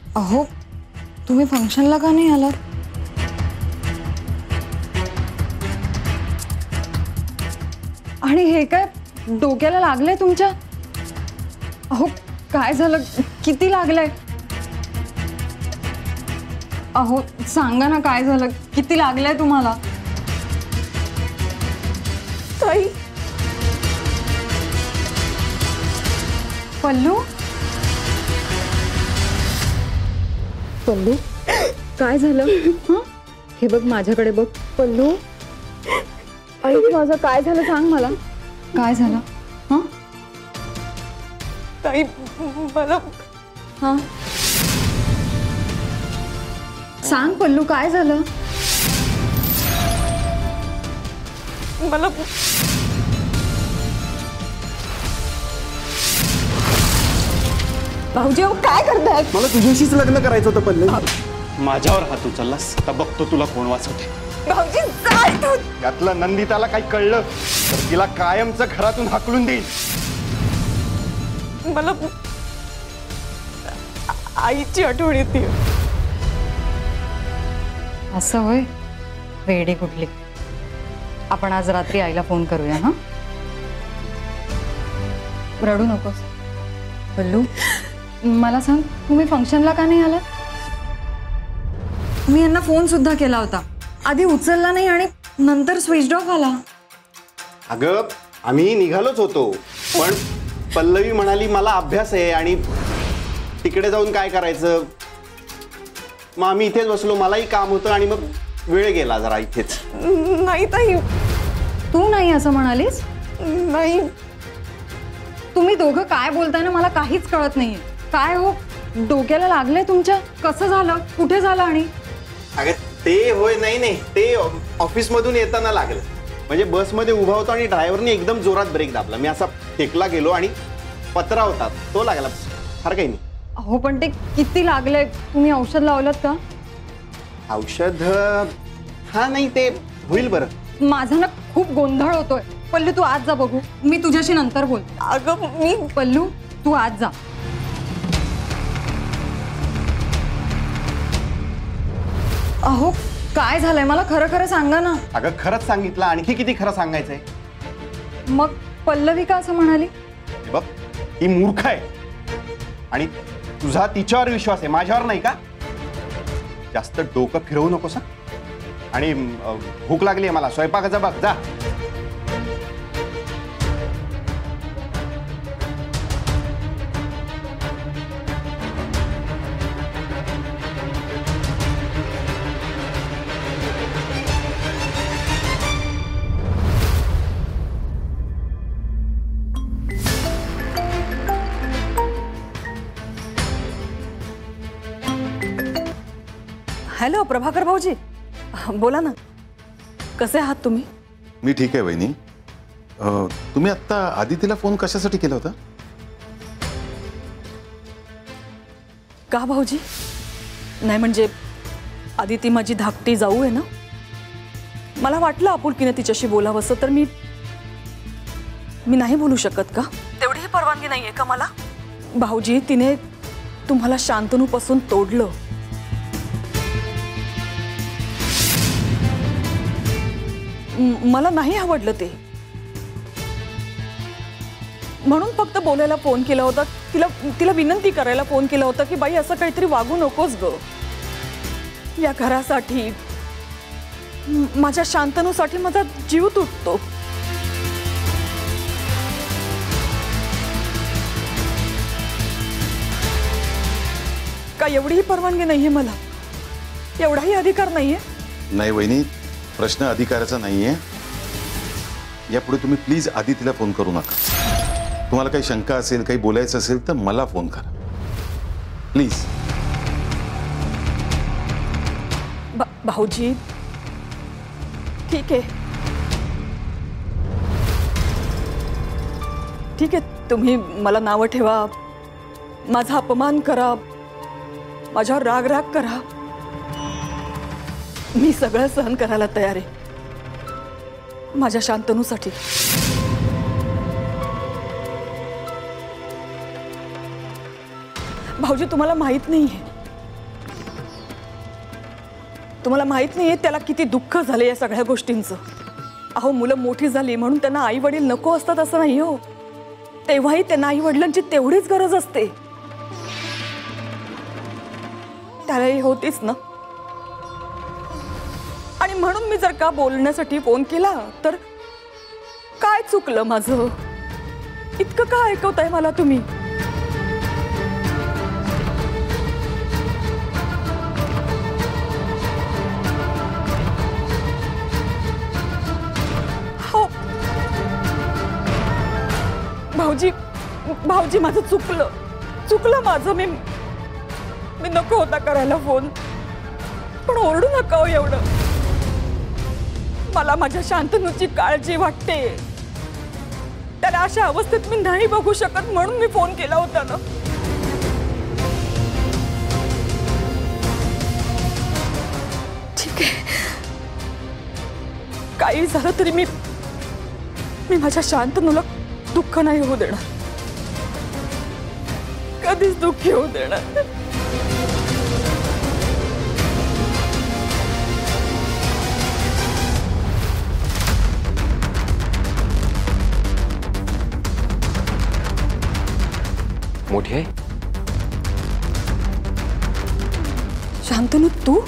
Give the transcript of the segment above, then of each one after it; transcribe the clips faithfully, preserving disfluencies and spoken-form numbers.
अहो तुम्ही फंक्शनला का नाही आलात? आणि हे काय डोक्याला लागलंय तुमच्या? अहो काय झालं, किती लागलंय? अहो सांगा ना काय झालं, किती लागलंय तुम्हाला? ताई पल्लू पल्लू काय झालं? हं? हे बघ माझ्याकडे बघ पल्लू. आई माझं काय झालं सांग मला, काय झालं? हं? ताई मला हा सांग पल्लू काय झालं? मला भाऊजी अहो काय करताय? मला तुझ्याशीच लग्न करायचं होतं पल्लवी. माझ्यावर हात उचललास आता बघतो तुला कोण वाचवते. भाऊजी जा इथून. यातलं नंदिताला काही कळलं तर तिला कायमचं घरातून हाकलून देईल. मला आईची आठवण येते. असं होय, वेडी कुठली. आपण आज रात्री आईला फोन करूया. हा रडू नकोस पल्लू. मला सांग तुम्ही फंक्शनला का नाही आलात? मी यांना फोन सुद्धा केला होता, आधी उचलला नाही आणि नंतर स्विच ऑफ आला. अगं आम्ही निघालोच होतो पण पल्लवी म्हणाली मला अभ्यास आहे आणि तिकडे जाऊन काय करायचं, मग आम्ही इथेच बसलो. मलाही काम होतं आणि मग वेळ गेला जरा इथेच. नाही ताई तू नाही असं म्हणालीस? नाही. तुम्ही दोघं काय बोलताय ना मला काहीच कळत नाहीये. काय हो डोक्याला लागलंय तुमच्या? कसं झालं, कुठे झालं? आणि अगं ते होय, नाही नाही ते ऑफिस मधून येताना लागलं. म्हणजे बसमध्ये उभा होतो आणि ड्रायव्हरने एकदम जोरात ब्रेक दाबला. मी असा फेकला गेलो आणि पत्रा होता तो लागला, फार काही नाही. अहो पण ते किती लागलंय, तुम्ही औषध लावलं का? औषध हा नाही ते होईल बरं. माझा ना खूप गोंधळ होतोय. पल्लू तू आज जा बघू, मी तुझ्याशी नंतर बोल. अगं मी पल्लू तू आज जा. अहो काय झालंय मला खरं खरं सांगा ना. अगं खरंच सांगितलं, आणखी किती खरं सांगायचंय? मग पल्लवी का असं म्हणाली? बघ ही मूर्ख आहे आणि तुझा तिच्यावर विश्वास आहे, माझ्यावर नाही का? जास्त डोकं फिरवू नकोस. आणि भूक लागली आहे मला, स्वयंपाकाचा बघ जा. हॅलो प्रभाकर भाऊजी, बोला ना. कसे आहात तुम्ही? मी ठीक आहे वहिनी. तुम्ही आत्ता आदितीला फोन कशासाठी केला होता? का भाऊजी? नाही म्हणजे आदिती माझी धाकटी जाऊ आहे ना, मला वाटलं आपुलकीने तिच्याशी बोलावंसं, तर मी मी नाही बोलू शकत का? तेवढीही परवानगी नाहीये का मला? भाऊजी तिने तुम्हाला शांतनूपासून तोडलं. मला नाही आवडलं ते, म्हणून फक्त बोलायला फोन केला होता. तिला तिला विनंती करायला फोन केला होता की बाई असं काहीतरी वागू नकोस ग. या घरासाठी, माझ्या शांतनूसाठी माझा जीव तुटतो. का एवढीही परवानगी नाहीये मला? एवढाही अधिकार नाहीये? नाही वहिनी, प्रश्न अधिकाराचा नाहीये. यापुढे तुम्ही प्लीज आदितीला फोन करू नका. तुम्हाला काही शंका असेल, काही बोलायचं असेल तर मला फोन करा प्लीज. भाऊजी ठीक आहे, ठीक आहे. तुम्ही मला नावं ठेवा, माझा अपमान करा, माझ्यावर राग राग करा, मी सगळं सहन करायला तयार आहे माझ्या शांतनूसाठी. भाऊजी तुम्हाला माहित नाहीये, तुम्हाला माहित नाहीये त्याला किती दुःख झाले या सगळ्या गोष्टींचं. अहो मुलं मोठी झाली म्हणून त्यांना आई वडील नको असतात असं नाही हो. तेव्हाही त्यांना आई वडिलांची तेवढीच गरज असते. त्यालाही होतीच ना. आणि म्हणून मी जर का बोलण्यासाठी फोन केला तर काय चुकलं माझं? इतकं का ऐकवताय मला तुम्ही? हो भाऊजी, भाऊजी माझं चुकलं चुकलं माझं. मी मी नको होता करायला फोन, पण ओरडू नका हो एवढं. मला माझ्या शांतनूची काळजी वाटते. त्याला अशा अवस्थेत मी नाही बघू शकत म्हणून मी फोन केला होता ना. ठीक आहे, काही झालं तरी मी मी माझ्या शांतनूला दुःख नाही होऊ देणार, कधीच दुःखी होऊ देणार. मोठी आहे शांतनू, तू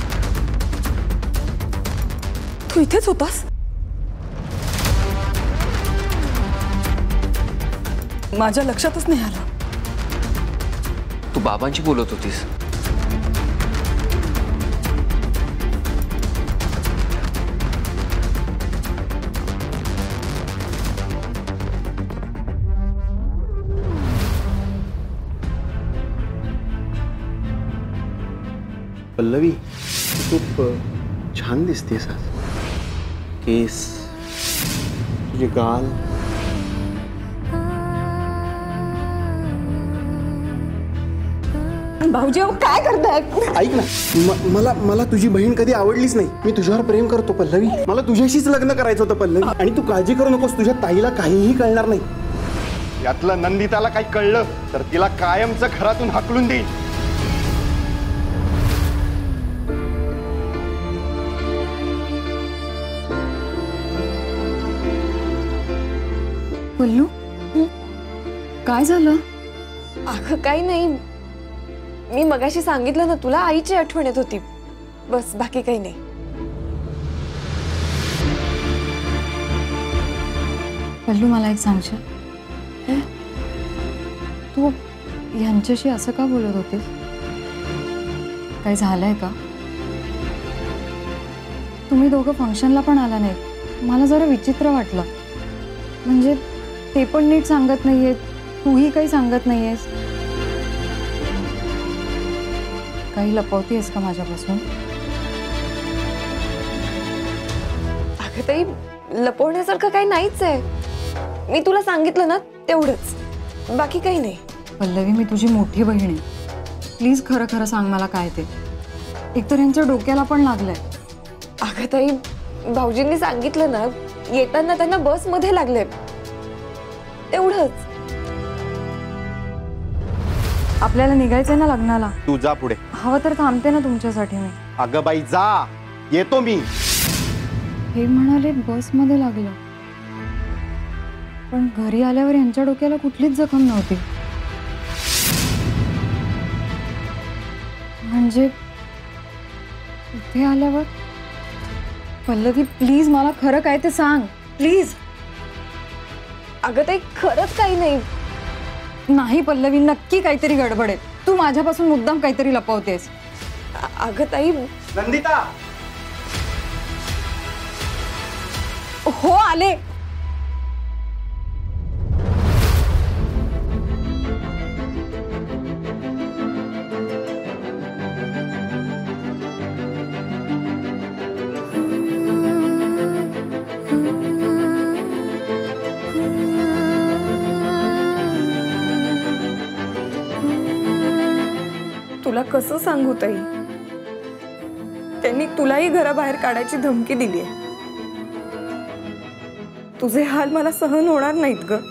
तू इथेच होतास? माझ्या लक्षातच नाही आलं. तू बाबांशी बोलत होतीस. पल्लवी, तू खूप छान दिसतेस आज. केस, तुझे गाल. भाऊजी काय करताय? ऐक ना, म- मला मला तुझी बहीण कधी आवडलीच नाही. मी तुझ्यावर प्रेम करतो पल्लवी. मला तुझ्याशीच लग्न करायचं होतं पल्लवी. आणि तू काळजी करू नकोस, तुझ्या ताईला काहीही कळणार नाही. यातलं नंदिताला काही कळलं तर तिला कायमचं घरातून हाकलून देईल. पल्लू, काय झालं? अगं काही नाही, मी मगाशी सांगितलं ना तुला, आईची आठवण येत होती, बस बाकी काही नाही. पल्लू, मला एक सांगशील, तू यांच्याशी असं का बोलत होतीस? काही झालंय का? तुम्ही दोघं फंक्शनला पण आला नाही. मला जरा विचित्र वाटलं. म्हणजे ते पण नीट सांगत नाहीये, तूही काही सांगत नाहीयेस. काही लपवतेस का माझ्यापासून? अगं ताई, लपवण्यासारखं काही नाहीच आहे. मी तुला सांगितलं ना तेवढंच, बाकी काही नाही. पल्लवी, मी तुझी मोठी बहीण आहे. प्लीज खरं खरं सांग मला काय ते. एकतर यांच्या डोक्याला पण लागलंय. अगं ताई, भाऊजींनी सांगितलं ना, येताना त्यांना बस मध्ये लागले, तेवढंच. आपल्याला निघायचंय ना लग्नाला. तू जा पुढे. हवं तर थांबते ना तुमच्यासाठी मी. अगं बाई जा, येतो मी. हे म्हणाले बस मध्ये लागलं, पण घरी आल्यावर यांच्या डोक्याला कुठलीच जखम नव्हती. म्हणजे इथे आल्यावर? पल्लवी प्लीज, मला खरं काय ते सांग प्लीज. अगं ताई, खरंच काही नाही. नाही पल्लवी, नक्की काहीतरी गडबड आहे. तू माझ्यापासून मुद्दाम काहीतरी लपवतेस. अ- अगं ताई, नंदिता, हो आले. तुला कसं सांगू ताई, त्यांनी तुलाही घराबाहेर काढायची धमकी दिली आहे. तुझे हाल मला सहन होणार नाहीत ग.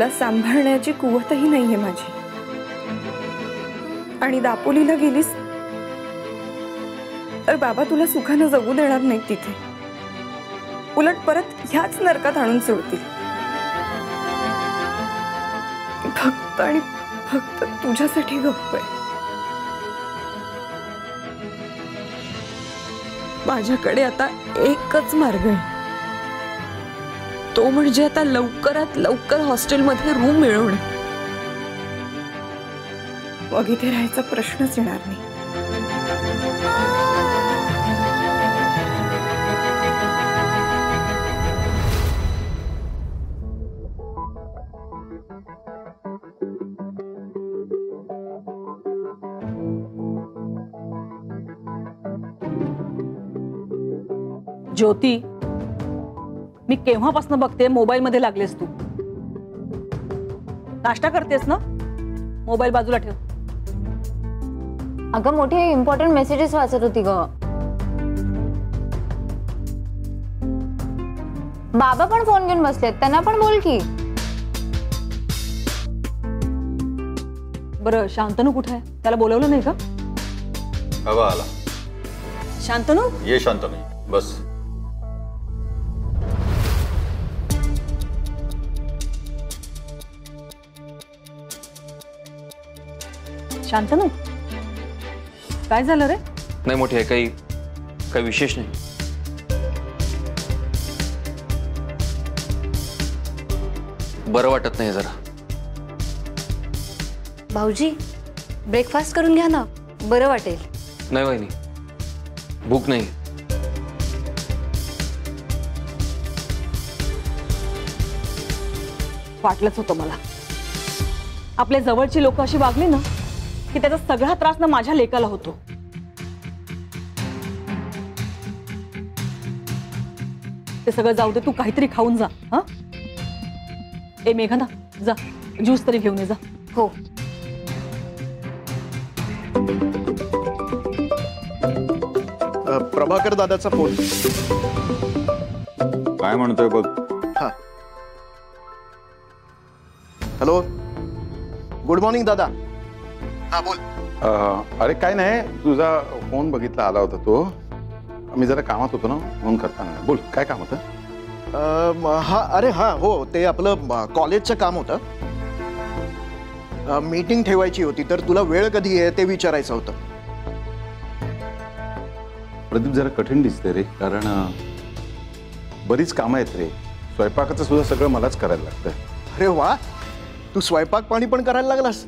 तुला सांभाळण्याची कुवतही नाहीये माझी. आणि दापोलीला गेलीस तर बाबा तुला सुखानं जगू देणार नाहीत तिथे. उलट परत ह्याच नरकात आणून सोडतील. फक्त आणि फक्त तुझ्यासाठी गप्प आहे. माझ्याकडे आता एकच मार्ग आहे, तो म्हणजे आता लवकरात लवकर हॉस्टेलमध्ये रूम मिळवणे. मग इथे राहायचा प्रश्नच येणार नाही. ज्योती, मी केव्हापासून बघते मोबाईल मध्ये लागलेस तू. नाश्ता करतेस ना? मोबाईल बाजूला ठेव. अगं मोठे इम्पॉर्टंट मेसेजेस वाचत होती ग. बाबा पण फोन घेऊन बसलेत, त्यांना पण बोल की. बरं, शांतनू कुठे आहे? त्याला बोलवलं नाही का? हवा आला. शांतनू, ये शांतनू, बस. शांतनू, काय झालं रे? नाही मोठी आहे, काही काही विशेष नाही. बरं वाटत नाही जरा. भाऊजी, ब्रेकफास्ट करून घ्या ना, बरं वाटेल. नाही वहिनी, भूक नाही. वाटलंच होतं मला. आपल्या जवळची लोक अशी वागली ना की त्याचा सगळा त्रास ना माझ्या लेकाला होतो. ते सगळं जाऊ दे, तू काहीतरी खाऊन जा. हा, ए मेघना, जा ज्यूस तरी घेऊन ये जा. हो. प्रभाकर दादाचा फोन. काय म्हणतोय बघ. हा, हॅलो, गुड मॉर्निंग दादा. हा बोल. अरे काय नाही, तुझा फोन बघितला आला होता तो. मी जरा कामात होतो ना म्हणून करताना. बोल, काय काम होतं? अं, हा, अरे हा, हो, ते आपलं कॉलेजचं काम होतं. मीटिंग ठेवायची होती, तर तुला वेळ कधी आहे ते विचारायचं होतं. प्रदीप, जरा कठीण दिसते रे, कारण बरीच कामं आहेत रे. स्वयंपाकाचं सुद्धा सगळं मलाच करायला लागतं. अरे वा, तू स्वयंपाक पाणी पण करायला लागलास.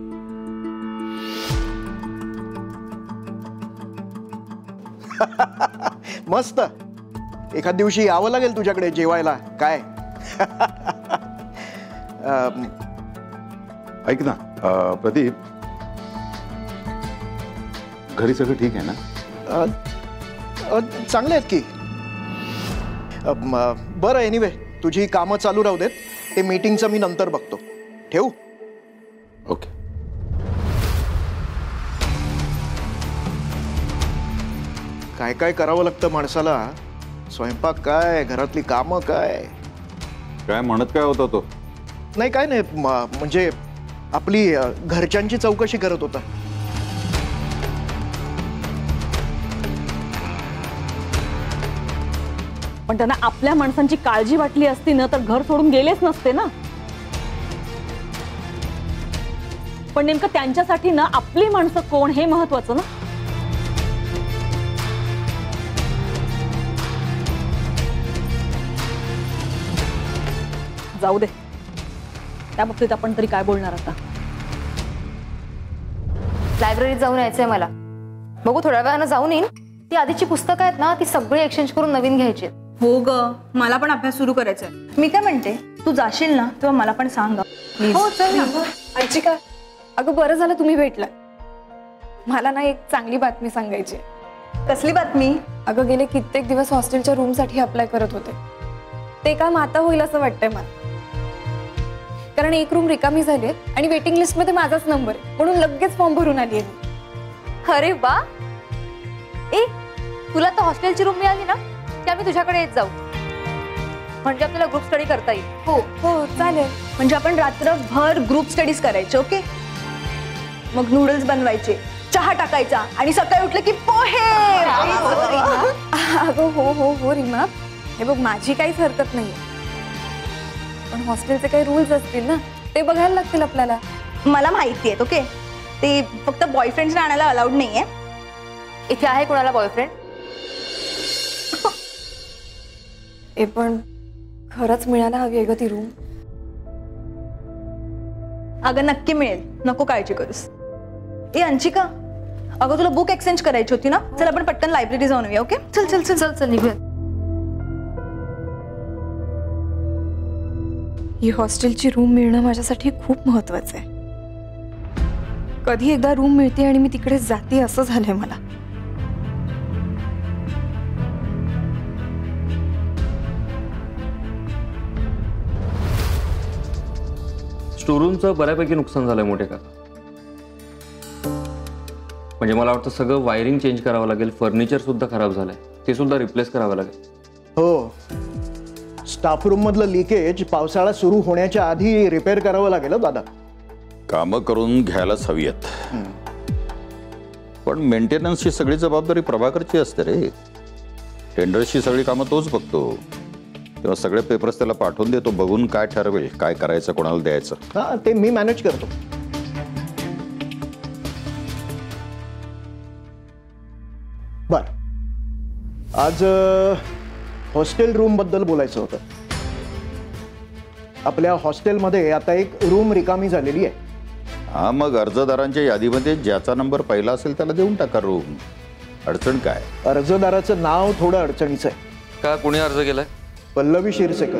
मस्त. एखाद दिवशी यावं लागेल तुझ्याकडे जेवायला. काय ऐक ना प्रदीप, घरी सगळं ठीक आहे ना? चांगले आहेत की. बरं, एनिवे तुझी कामं चालू राहू देत. ते मीटिंगचं मी नंतर बघतो. ठेवू? ओके. काय काय करावं लागतं माणसाला. स्वयंपाक काय, घरातली कामं काय. काय म्हणत काय होता तो? नाही, काय नाही, म्हणजे आपली घरच्यांची चौकशी करत होता. पण त्यांना आपल्या माणसांची काळजी वाटली असती ना तर घर सोडून गेलेच नसते ना. पण नेमकं त्यांच्यासाठी ना आपली माणसं कोण हे महत्वाचं ना. जाऊ दे, त्या बाबतीत आपण तरी काय बोलणार आता. लायब्ररीत जाऊन यायचंय मला. बघू, थोड्या वेळानं जाऊन येईन. ती आधीची पुस्तकं आहेत ना, ती सगळी एक्सचेंज करून नवीन घ्यायची. हो ग, मला पण अभ्यास सुरू करायचा आहे. मी काय म्हणते, तू जाशील ना तेव्हा मला पण सांग. हो चल ना. अर्चिका, अगं बरं झालं तुम्ही भेटला. मला ना एक चांगली बातमी सांगायची. कसली बातमी? अगं गेले कित्येक दिवस हॉस्टेलच्या रूम साठी अप्लाय करत होते. ते काम आता होईल असं वाटतंय मला. कारण एक रूम रिकामी झाली आणि वेटिंग लिस्ट मध्ये माझाच नंबर आहे, म्हणून लगेच फॉर्म भरून आली आहे. अरे वा. ए, तुला तर हॉस्टेलची रूम मिळाली ना की आम्ही तुझ्याकडे येत जाऊ. म्हणजे आपल्याला ग्रुप स्टडी करता येईल. हो हो चालेल. म्हणजे आपण रात्रभर ग्रुप स्टडीज करायचे. ओके. मग नूडल्स बनवायचे, चहा टाकायचा आणि सकाळी उठलं की पोहे. अगं हो हो हो रीमा, हे बघ माझी काहीच हरकत नाही, पण हॉस्टेलचे काही रूल्स असतील ना, ते बघायला लागतील आपल्याला. मला माहिती आहे. ओके. ते फक्त बॉयफ्रेंड्सना आणायला अलाउड नाहीये. इथे आहे कोणाला बॉयफ्रेंड? ए पण खरंच मिळायला हवी आहे ग ती रूम. अगं नक्की मिळेल, नको काळजी करूस. ए अंशिका, अगं तुला बुक एक्सचेंज करायची होती ना, चल आपण पटकन लायब्ररी जाऊन येऊया. ओके चल चल चल चल चल निघूया. ही हॉस्टेलची रूम मिळणं माझ्यासाठी खूप महत्वाचं आहे. कधी एकदा रूम मिळते आणि मी तिकडे जाते असं झालंय मला. स्टोरूमचं बऱ्यापैकी नुकसान झालंय मोठे काका. म्हणजे मला वाटतं सगळं वायरिंग चेंज करावं लागेल, फर्निचर सुद्धा खराब झालंय, ते सुद्धा रिप्लेस करावं लागेल. हो, स्टाफ रूम मधलं लिकेज पावसाळा सुरू होण्याच्या आधी रिपेअर करावं लागेल हो दादा. कामं करून घ्यायलाच हवी आहेत, पण मेंटेनन्सची सगळी जबाबदारी प्रभाकरची असते रे. टेंडर्सची सगळी कामं तोच बघतो, तेव्हा सगळे पेपर्स त्याला पाठवून देतो, बघून काय ठरवेल काय करायचं, कोणाला द्यायचं. हा, ते मी मॅनेज करतो. बर, आज हॉस्टेल रूम बद्दल बोलायचं होतं. आपल्या हॉस्टेलमध्ये आता एक रूम रिकामी झालेली आहे. हा, मग अर्जदारांच्या यादीमध्ये ज्याचा नंबर पहिला असेल त्याला देऊन टाका रूम. अडचण काय? अर्जदाराचं नाव थोडं अडचणीचं आहे. का, कोणी अर्ज केलाय? पल्लवी शिरसेकर.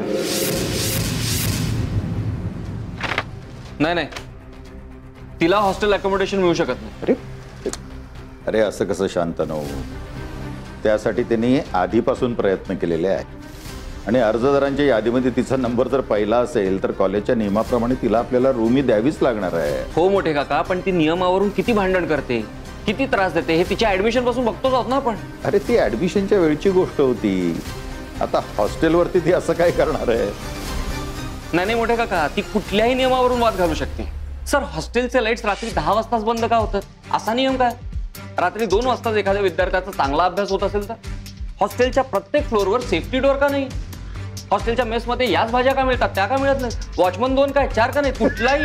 नाही नाही, तिला हॉस्टेल अकोमोडेशन मिळू शकत नाही. अरे अरे असं कसं शांतनु? त्यासाठी त्यांनी आधीपासून प्रयत्न केलेले आहे आणि अर्जदारांच्या यादीमध्ये तिचा नंबर जर पहिला असेल तर कॉलेजच्या नियमाप्रमाणे तिला आपल्याला रूमही द्यावीच लागणार आहे. हो मोठे काका, पण ती नियमावरून किती भांडण करते, किती त्रास देते, हे तिच्या ऍडमिशन पासून बघतोच आहोत ना आपण. अरे ती ऍडमिशनच्या वेळची गोष्ट होती, आता हॉस्टेलवरती ती असं काय करणार आहे? नाही नाही मोठे काका, ती कुठल्याही नियमावरून वाद घालू शकते. सर, हॉस्टेलचे लाईट्स रात्री दहा वाजताच बंद का होतात? असा नियम काय? रात्री दोन वाजताच एखाद्या विद्यार्थ्याचा चांगला अभ्यास होत असेल तर हॉस्टेलच्या प्रत्येक फ्लोअरवर सेफ्टी डोअर का नाही? हॉस्टेलच्या मेसमध्ये याच भाज्या का मिळतात, त्या का मिळत नाही? वॉचमन दोन काय, चार का नाही? कुठलाही.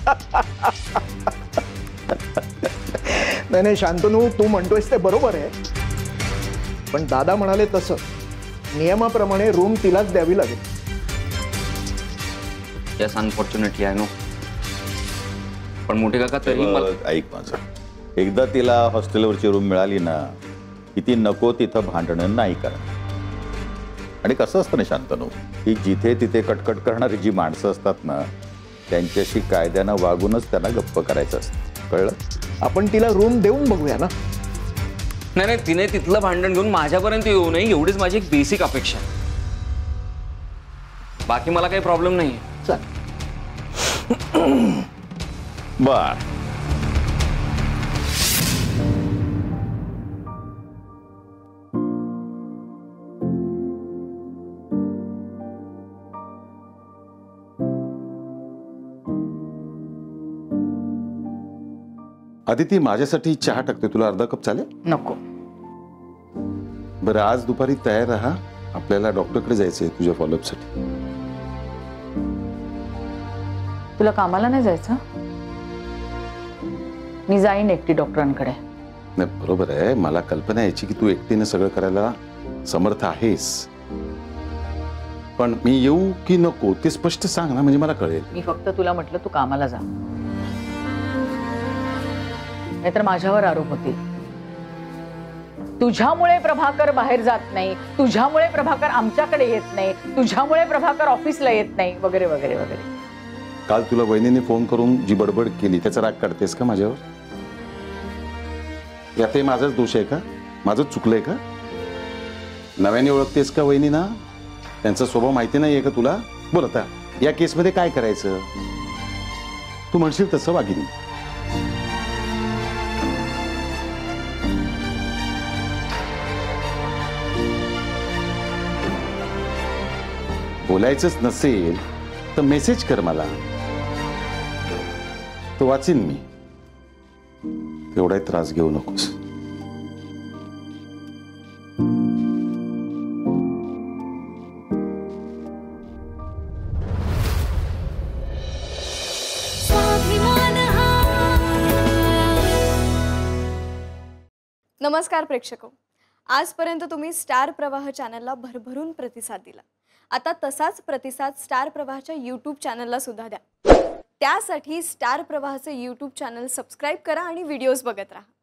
नाही नाही शांतनू, तू म्हणतोयस ते बरोबर आहे, पण दादा म्हणाले तसं नियमाप्रमाणे रूम तिलाच द्यावी लागेल. Yes, unfortunately I know. पण मोठे काका तरी मला ऐक माझं, एकदा तिला हॉस्टेलवरची रूम मिळाली ना की ती नको तिथं भांडणं नाही करणार. आणि कसं असतं ना शांतनू, की जिथे तिथे कटकट करणारी जी माणसं असतात ना त्यांच्याशी कायद्यानं वागूनच त्यांना गप्प करायचं असतं, कळलं? आपण तिला रूम देऊन बघूया ना. नाही नाही, तिने तिथलं भांडण घेऊन माझ्यापर्यंत येऊ नये एवढीच माझी एक बेसिक अपेक्षा आहे. बाकी मला काही प्रॉब्लेम नाही. चल. बर, आदिती, माझ्यासाठी चहा टाकते, तुला अर्धा कप चालेल? नको. बरं, आज दुपारी तयार राहा, आपल्याला डॉक्टरकडे जायचंय तुझ्या फॉलोअपसाठी. तुला कामाला नाही जायचं? मी जाईन एकटी डॉक्टरांकडे. नाही, बरोबर आहे, मला कल्पना यायची की तू एकटीने सगळं करायला समर्थ आहेस, पण मी येऊ की नको ते स्पष्ट सांग ना, म्हणजे मला कळेल. मी फक्त तुला म्हटलं तू कामाला जा, नाहीतर माझ्यावर आरोप होतील. तुझ्यामुळे प्रभाकर बाहेर जात नाही, तुझ्यामुळे प्रभाकर आमच्याकडे येत नाही, तुझ्यामुळे प्रभाकर ऑफिसला येत नाही, वगैरे वगैरे वगैरे. काल तुला वहिनीने फोन करून जी बडबड केली त्याचा राग काढतेस का माझ्यावर? यातही माझाच दोष आहे का? माझंच चुकलंय का? नव्याने ओळखतेस का वहिनीना? त्यांचा स्वभाव माहिती नाहीये का तुला? बोल आता, या केसमध्ये काय करायचं? तू म्हणशील तसं वागिनी. बोलायचंच नसेल तर मेसेज कर मला, तो वाचीन मी. एवढाही त्रास घेऊ नकोस. नमस्कार प्रेक्षको, आजपर्यंत तुम्ही स्टार प्रवाह चॅनलला भरभरून प्रतिसाद दिला. आता तसाच प्रतिसाद स्टार प्रवाहच्या यूट्यूब चॅनलला सुद्धा द्या. त्यासाठी स्टार प्रवाहचे यूट्यूब चॅनल सबस्क्राईब करा आणि व्हिडिओज बघत राहा.